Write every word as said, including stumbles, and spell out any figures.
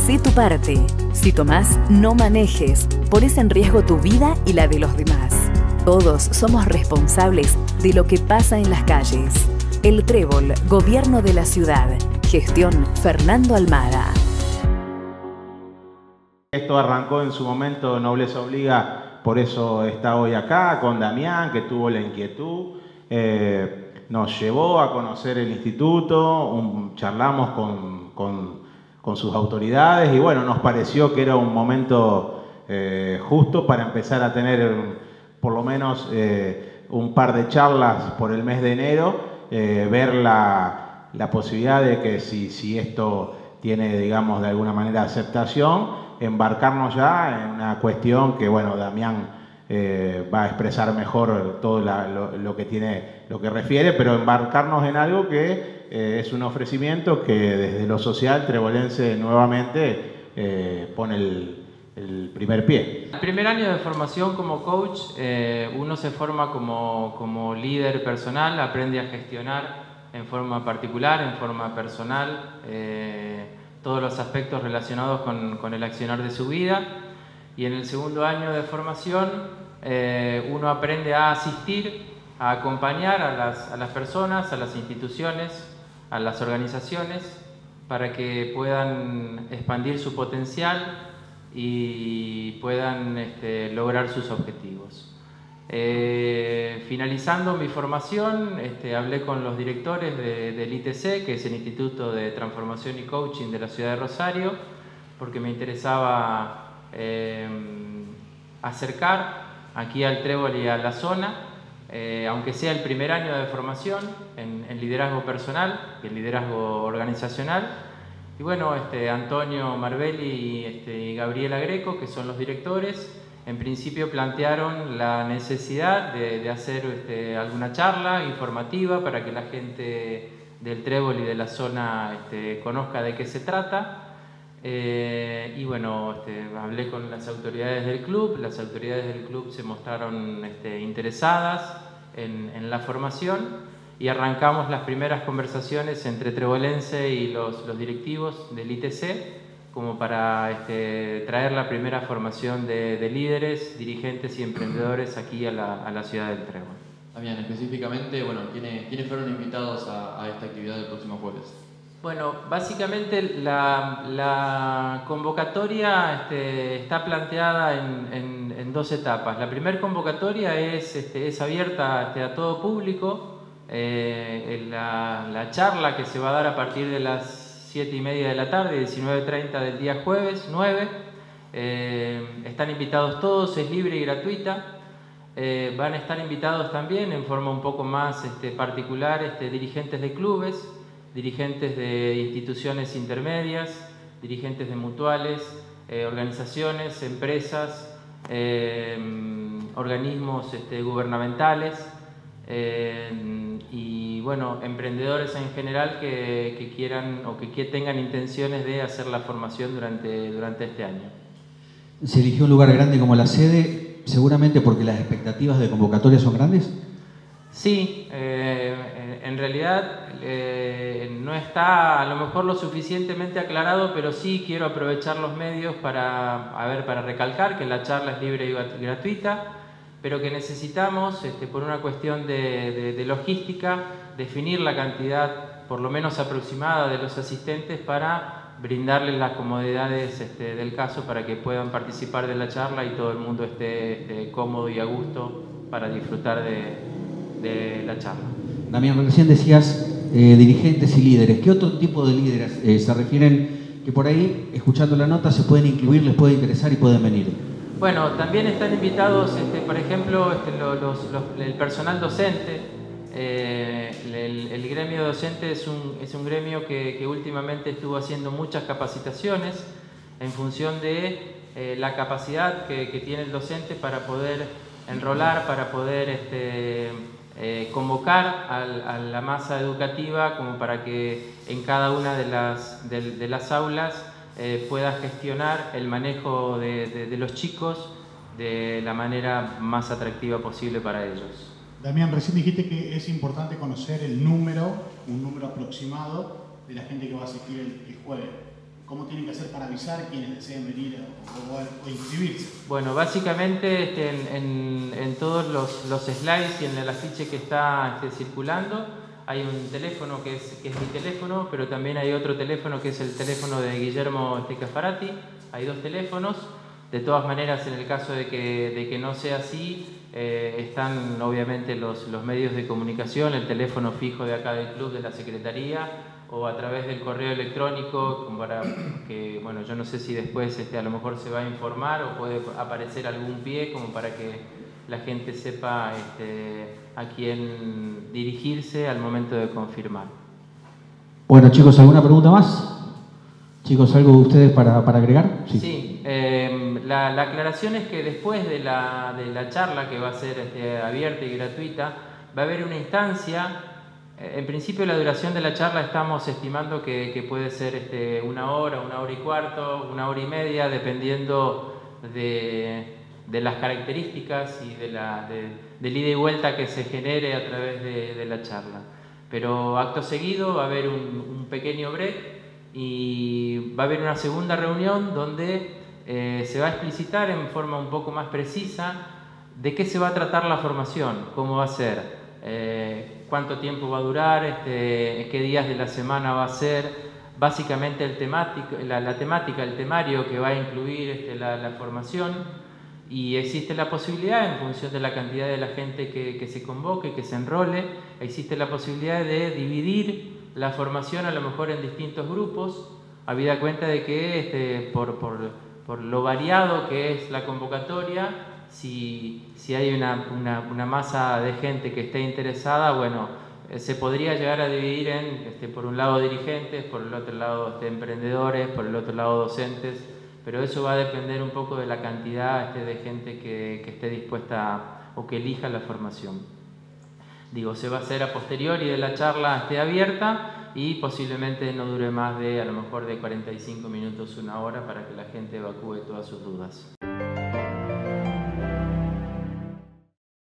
Hacé tu parte. Si tomás, no manejes. Pones en riesgo tu vida y la de los demás. Todos somos responsables de lo que pasa en las calles. El Trébol, Gobierno de la Ciudad. Gestión Fernando Almada. Esto arrancó en su momento Nobleza Obliga, por eso está hoy acá, con Damián, que tuvo la inquietud. Eh, nos llevó a conocer el instituto, un, charlamos con, con, con sus autoridades y bueno, nos pareció que era un momento eh, justo para empezar a tener por lo menos eh, un par de charlas por el mes de enero, eh, ver la, la posibilidad de que si, si esto tiene, digamos, de alguna manera aceptación, embarcarnos ya en una cuestión que, bueno, Damián eh, va a expresar mejor todo la, lo, lo que tiene, lo que refiere, pero embarcarnos en algo que eh, es un ofrecimiento que desde lo social trebolense nuevamente eh, pone el, el primer pie. El primer año de formación como coach, eh, uno se forma como, como líder personal, aprende a gestionar en forma particular, en forma personal, eh, todos los aspectos relacionados con, con el accionar de su vida. Y en el segundo año de formación eh, uno aprende a asistir, a acompañar a las, a las personas, a las instituciones, a las organizaciones, para que puedan expandir su potencial y puedan este, lograr sus objetivos. Eh, finalizando mi formación, este, hablé con los directores de, del I T C, que es el Instituto de Transformación y Coaching de la Ciudad de Rosario, porque me interesaba eh, acercar aquí al Trébol y a la zona, eh, aunque sea el primer año de formación en, en liderazgo personal y en liderazgo organizacional. Y bueno, este, Antonio Marbelli y, este, y Gabriela Greco, que son los directores, en principio plantearon la necesidad de, de hacer este, alguna charla informativa para que la gente del Trébol y de la zona este, conozca de qué se trata. Eh, y bueno, este, hablé con las autoridades del club, las autoridades del club se mostraron este, interesadas en, en la formación y arrancamos las primeras conversaciones entre trebolense y los, los directivos del I T C como para este, traer la primera formación de, de líderes, dirigentes y emprendedores aquí a la, a la ciudad del Trébol. Damián, específicamente, bueno, ¿quiénes, ¿quiénes fueron invitados a, a esta actividad del próximo jueves? Bueno, básicamente la, la convocatoria este, está planteada en, en, en dos etapas. La primera convocatoria es, este, es abierta este, a todo público. Eh, la, la charla que se va a dar a partir de las siete y media de la tarde, diecinueve treinta del día jueves, nueve. Eh, están invitados todos, es libre y gratuita. Eh, van a estar invitados también en forma un poco más este, particular este, dirigentes de clubes, dirigentes de instituciones intermedias, dirigentes de mutuales, eh, organizaciones, empresas, eh, organismos este, gubernamentales. Eh, y bueno, emprendedores en general que, que quieran o que, que tengan intenciones de hacer la formación durante, durante este año. ¿Se eligió un lugar grande como la sede, seguramente porque las expectativas de convocatoria son grandes? Sí, eh, en realidad eh, no está a lo mejor lo suficientemente aclarado, pero sí quiero aprovechar los medios para, a ver, para recalcar que la charla es libre y gratuita, pero que necesitamos, este, por una cuestión de, de, de logística, definir la cantidad, por lo menos aproximada, de los asistentes para brindarles las comodidades este, del caso para que puedan participar de la charla y todo el mundo esté este, cómodo y a gusto para disfrutar de, de la charla. Damián, recién decías eh, dirigentes y líderes. ¿Qué otro tipo de líderes eh, se refieren que por ahí, escuchando la nota, se pueden incluir, les puede interesar y pueden venir? Bueno, también están invitados, este, por ejemplo, este, los, los, los, el personal docente. Eh, el, el gremio docente es un, es un gremio que, que últimamente estuvo haciendo muchas capacitaciones en función de eh, la capacidad que, que tiene el docente para poder enrolar, para poder este, eh, convocar a, a la masa educativa como para que en cada una de las, de, de las aulas Eh, pueda gestionar el manejo de, de, de los chicos de la manera más atractiva posible para ellos. Damián, recién dijiste que es importante conocer el número, un número aproximado de la gente que va a asistir el, el jueves. cómo tienen que hacer para avisar quienes deseen venir o, o, o inscribirse. Bueno, básicamente este, en, en, en todos los, los slides y en el afiche que está este, circulando, hay un teléfono que es, que es mi teléfono, pero también hay otro teléfono que es el teléfono de Guillermo este, Caffarati. Hay dos teléfonos. De todas maneras, en el caso de que, de que no sea así, eh, están obviamente los, los medios de comunicación, el teléfono fijo de acá del club, de la Secretaría, o a través del correo electrónico, para que, bueno, yo no sé si después este, a lo mejor se va a informar o puede aparecer algún pie como para que la gente sepa este, a quién dirigirse al momento de confirmar. Bueno, chicos, ¿alguna pregunta más? Chicos, ¿algo de ustedes para, para agregar? Sí, sí eh, la, la aclaración es que después de la, de la charla, que va a ser este, abierta y gratuita, va a haber una instancia. En principio, la duración de la charla estamos estimando que, que puede ser este, una hora, una hora y cuarto, una hora y media, dependiendo de, de las características y de la, de, del ida y vuelta que se genere a través de, de la charla. Pero acto seguido va a haber un, un pequeño break y va a haber una segunda reunión donde eh, se va a explicitar en forma un poco más precisa de qué se va a tratar la formación, cómo va a ser, eh, cuánto tiempo va a durar, este, qué días de la semana va a ser, básicamente el temático, la, la temática, el temario que va a incluir este, la, la formación. Y existe la posibilidad, en función de la cantidad de la gente que, que se convoque, que se enrole, existe la posibilidad de dividir la formación a lo mejor en distintos grupos, habida cuenta de que este, por, por, por lo variado que es la convocatoria, si, si hay una, una, una masa de gente que esté interesada, bueno, eh, se podría llegar a dividir en, este, por un lado dirigentes, por el otro lado este, emprendedores, por el otro lado docentes, pero eso va a depender un poco de la cantidad este, de gente que, que esté dispuesta a, o que elija la formación. Digo, se va a hacer a posteriori de la charla esté abierta y posiblemente no dure más de, a lo mejor, de cuarenta y cinco minutos, una hora, para que la gente evacúe todas sus dudas.